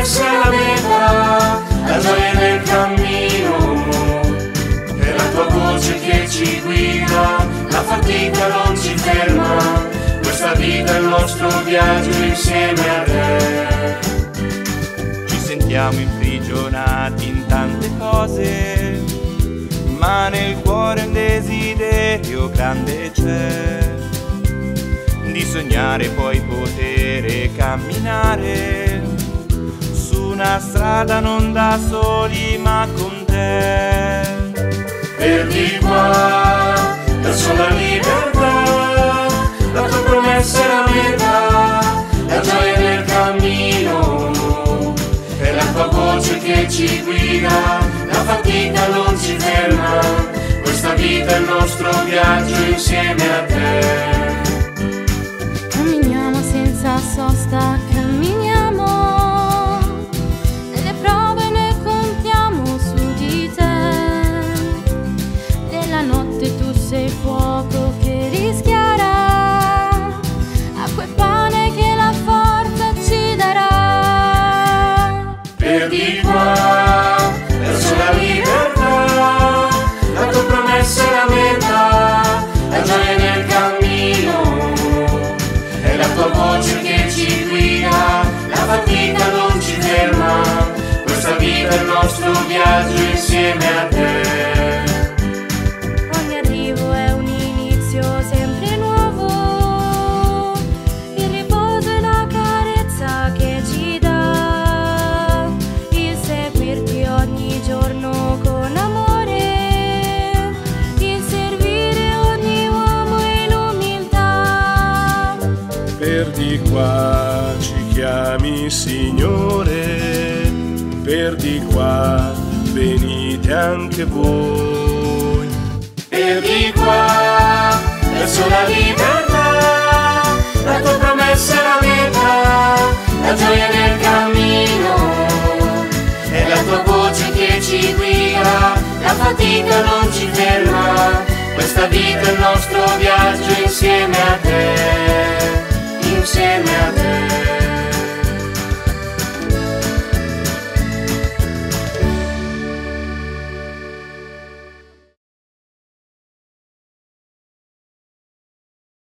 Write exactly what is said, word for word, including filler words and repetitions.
promessa è la meta, la gioia nel cammino, è la tua voce che ci guida, la fatica non ci ferma, questa vita è il nostro viaggio insieme a te. Ci sentiamo imprigionati in tante cose, ma nel cuore un desiderio grande c'è, di sognare poi poter camminare su una strada non da soli ma con te. Per di qua, verso la libertà, la tua promessa è la meta, la gioia nel cammino, è la tua voce che ci guida, la fatica non ci ferma, questa vita è il nostro viaggio insieme a te. Camminiamo senza sosta, camminiamo, nelle prove ne contiamo su di te, nella notte tu sei fuoco che rischiara, acqua e pane che la forza ci darà. Per di qua, verso la libertà, la tua promessa è la meta, la gioia nel cammino, è la tua voce che ci guida, la fatica non ci ferma, questa vita è il nostro viaggio insieme a te. Ogni arrivo è un inizio sempre nuovo, il riposo è la carezza che ci dà, il seguirti ogni giorno con amore, il servire ogni uomo in umiltà. Per di qua ci chiami Signore, per di qua venite anche voi. Per di qua, verso la libertà, la tua promessa è la meta, la gioia nel cammino, è la tua voce che ci guida, la fatica non ci ferma, questa vita è il nostro viaggio insieme a te.